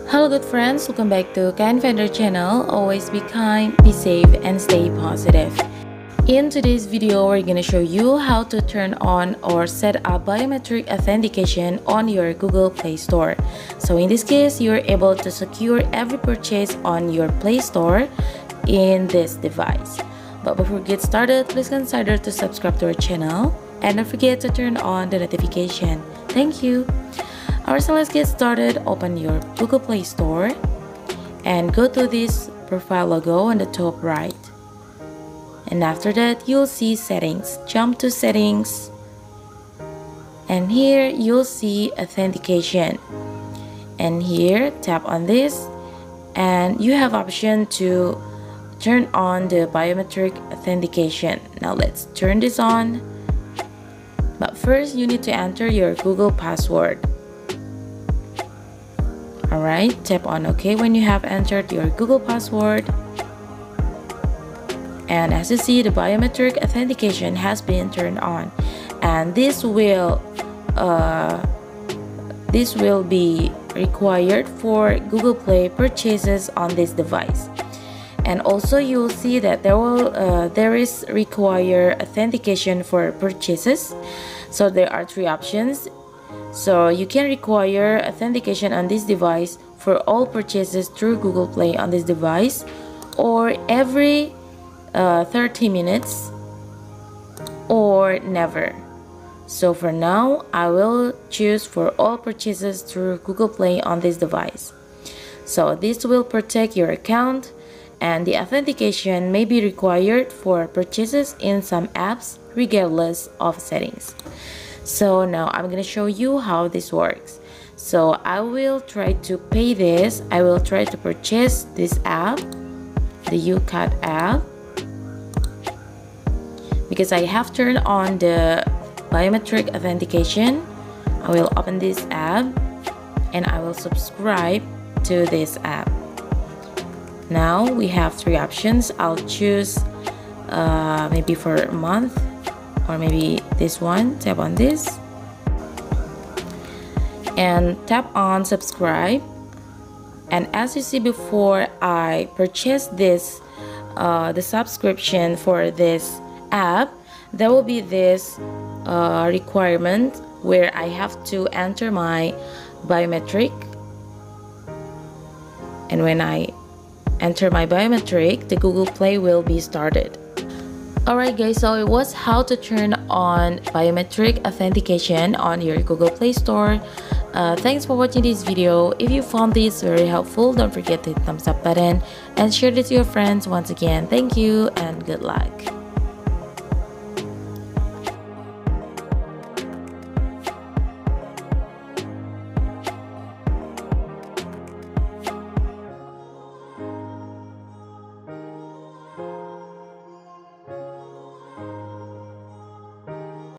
Hello good friends, welcome back to Kind Finder channel. Always be kind, be safe and stay positive. In today's video, we're gonna show you how to turn on or set up biometric authentication on your Google Play Store. So in this case, you're able to secure every purchase on your Play Store in this device. But before we get started, please consider to subscribe to our channel and don't forget to turn on the notification. Thank you. Alright, so let's get started. Open your Google Play Store and go to this profile logo on the top right. And after that, you'll see settings. Jump to settings. And here you'll see authentication. And here, tap on this. And you have option to turn on the biometric authentication. Now let's turn this on. But first, you need to enter your Google password. Alright, tap on OK when you have entered your Google password. And as you see, the biometric authentication has been turned on. And this will be required for Google Play purchases on this device. And also you will see that there is require authentication for purchases. So there are three options. So you can require authentication on this device for all purchases through Google Play on this device, or every 30 minutes, or never. So for now, I will choose for all purchases through Google Play on this device. So this will protect your account, and the authentication may be required for purchases in some apps regardless of settings. So now I'm gonna show you how this works. So I will try to pay this. I will try to purchase this app, the UCAT app, because I have turned on the biometric authentication. I will open this app and I will subscribe to this app. Now we have three options. I'll choose maybe for a month, or maybe this one. Tap on this and tap on subscribe. And as you see before, I purchased this the subscription for this app, there will be this requirement where I have to enter my biometric. And when I enter my biometric, the Google Play will be started. Alright guys, so it was how to turn on biometric authentication on your Google Play Store. Thanks for watching this video. If you found this very helpful, don't forget to hit the thumbs up button and share this to your friends. Once again, thank you and good luck.